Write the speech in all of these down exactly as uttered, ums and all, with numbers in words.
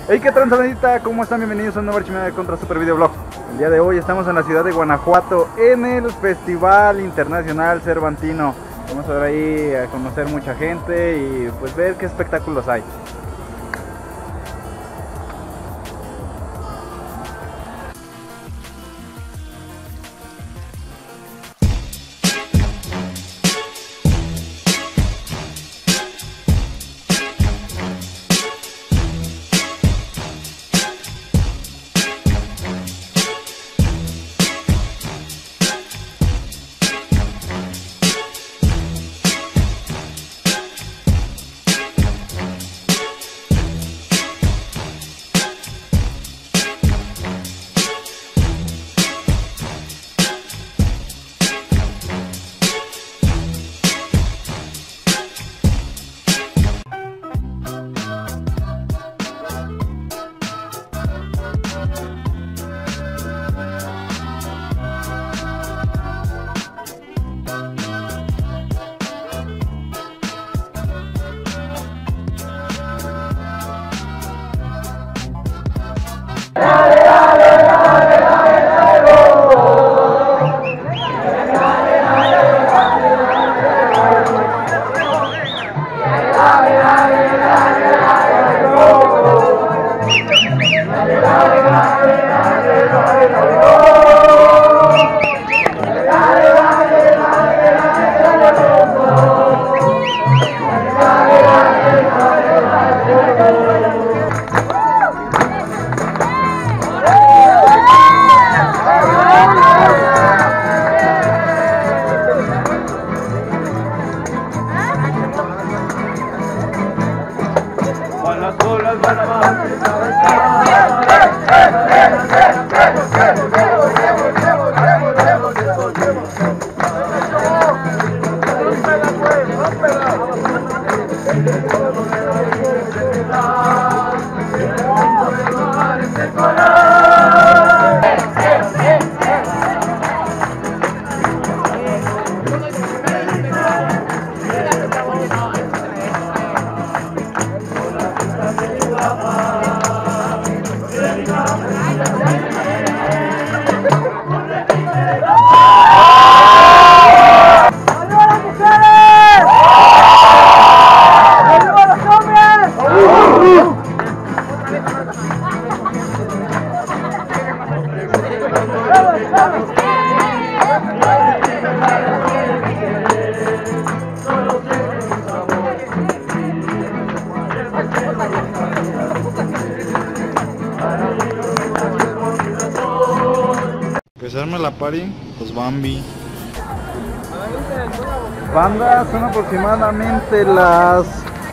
Hey, ¿qué transandita? ¿Cómo están? Bienvenidos a un nuevo archivo de Contra Super Videoblog. El día de hoy estamos en la ciudad de Guanajuato en el Festival Internacional Cervantino. Vamos a ver ahí a conocer mucha gente y pues ver qué espectáculos hay. Empezarme la party, pues Bambi. Banda, son aproximadamente las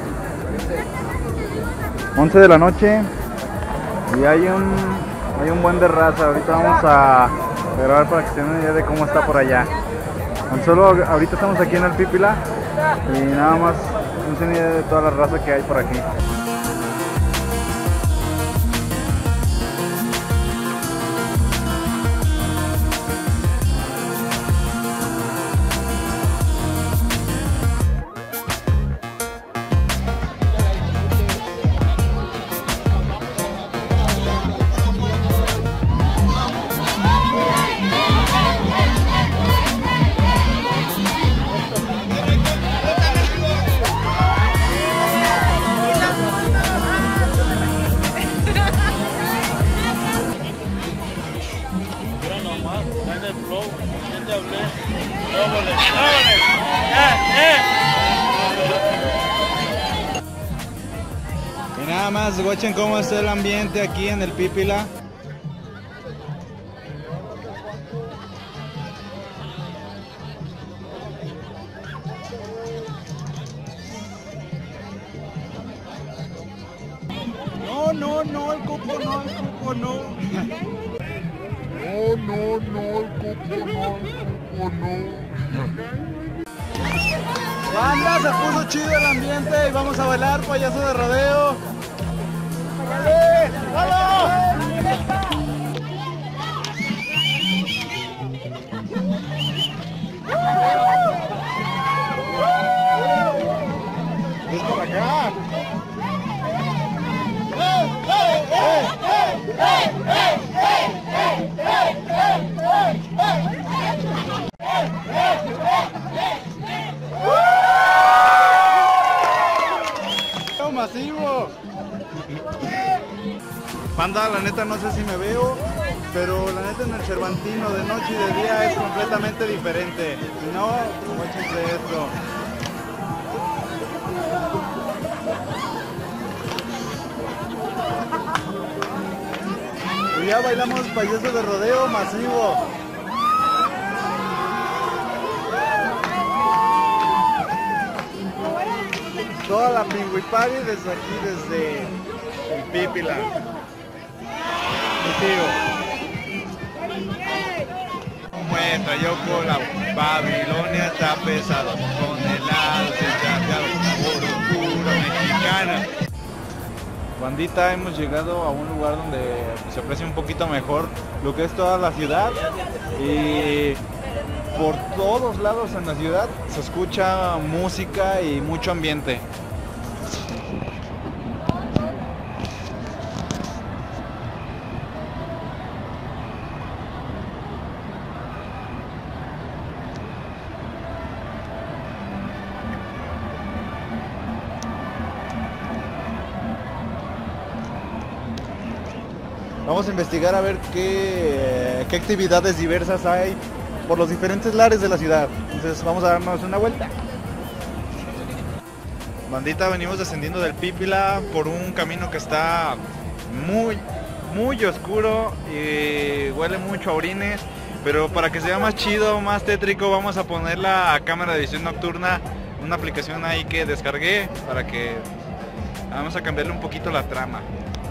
once de la noche y hay un hay un buen de raza. Ahorita vamos a grabar para que se den una idea de cómo está por allá. Tan solo ahorita estamos aquí en el Pípila y nada más no se den idea de toda la raza que hay por aquí. Y nada más, guachen cómo está el ambiente aquí en el Pípila. No, no, no, el coco no, el coco no. No, no, no, el coco no, el coco no. Banda, se puso chido el ambiente y vamos a bailar payaso de rodeo. ¡Dale! ¡Vamos! Es por acá. ¡Eh, eh! Banda, la neta no sé si me veo, pero la neta en el Cervantino de noche y de día es completamente diferente. Si no, échense esto. Y ya bailamos payaso de rodeo masivo. Toda la Pingüi Party desde aquí, desde el Pípila. Mi tío. Muestra yo con la Babilonia está pesado, con helado se chapeado, puro, puro mexicana. Bandita, hemos llegado a un lugar donde se aprecia un poquito mejor lo que es toda la ciudad y por todos lados en la ciudad se escucha música y mucho ambiente. Vamos a investigar a ver qué, qué actividades diversas hay por los diferentes lares de la ciudad. Entonces vamos a darnos una vuelta. Bandita, venimos descendiendo del Pípila por un camino que está muy, muy oscuro y huele mucho a orines. Pero para que sea más chido, más tétrico, vamos a poner la cámara de visión nocturna, una aplicación ahí que descargué para que vamos a cambiarle un poquito la trama.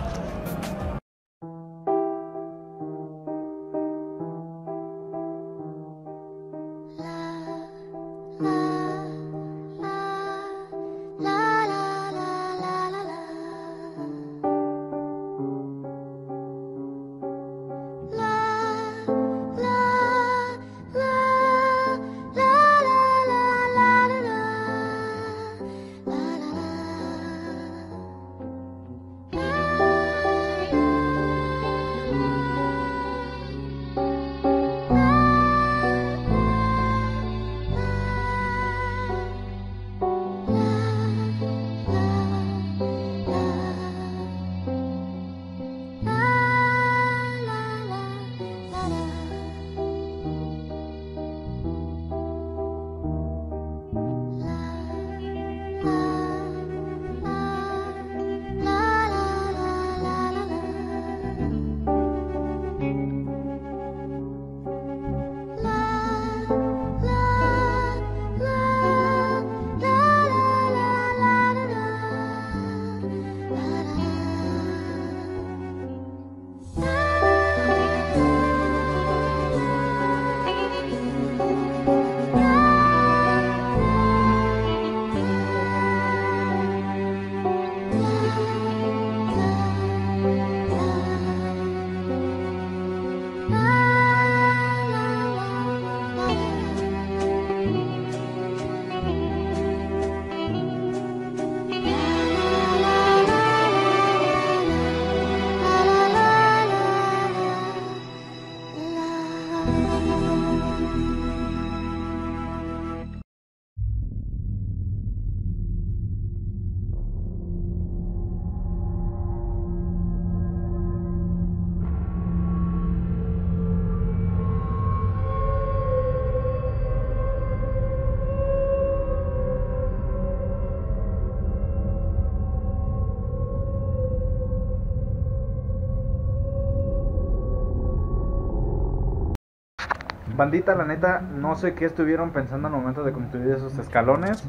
Bandita, la neta, no sé qué estuvieron pensando al momento de construir esos escalones,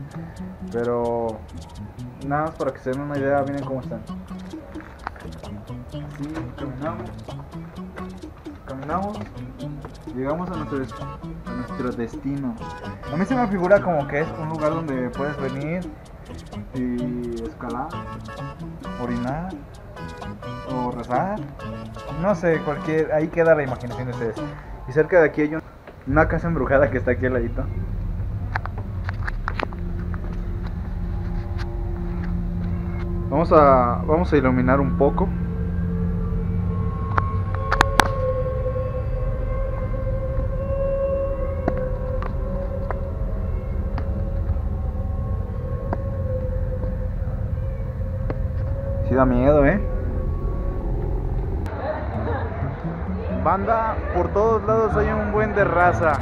pero nada más para que se den una idea, miren cómo están. Así, caminamos, caminamos, llegamos a nuestro, a nuestro destino. A mí se me figura como que es un lugar donde puedes venir y escalar, orinar o rezar, no sé, cualquier, ahí queda la imaginación de ustedes. Y cerca de aquí hay un una casa embrujada que está aquí al ladito. Vamos a vamos a iluminar un poco. Sí da miedo, ¿eh? Banda, por todos lados hay un buen de raza.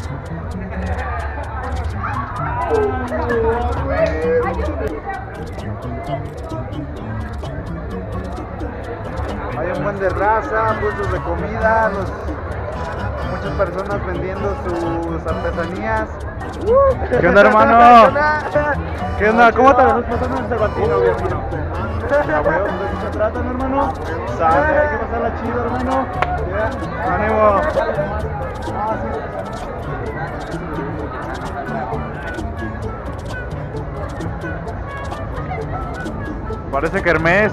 Hay un buen de raza, puestos de comida, los, muchas personas vendiendo sus artesanías. ¿Qué onda, hermano? ¿Qué onda? ¿Cómo te lo estás pasando en el Cervantino, viejo? ¿A huevo? ¿De qué se tratan, hermano? ¿Sabe? Hay que pasarla chido, hermano. Yeah. ¡Ánimo! Parece kermés.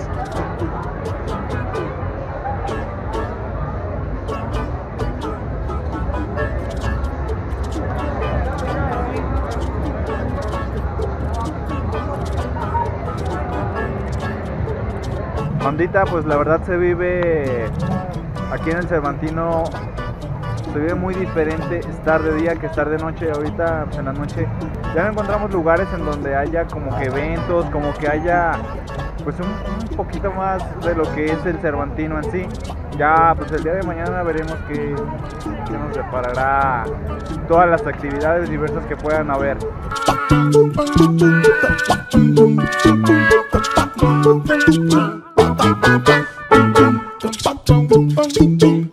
Bandita, pues la verdad se vive aquí en el Cervantino, se vive muy diferente estar de día que estar de noche. Ahorita pues en la noche ya no encontramos lugares en donde haya como que eventos, como que haya pues un, un poquito más de lo que es el Cervantino en sí. Ya pues el día de mañana veremos qué, qué nos deparará todas las actividades diversas que puedan haber. Bum, bum, bum, bum, bum, bum, bum, bum, bum, bum, bum, bum.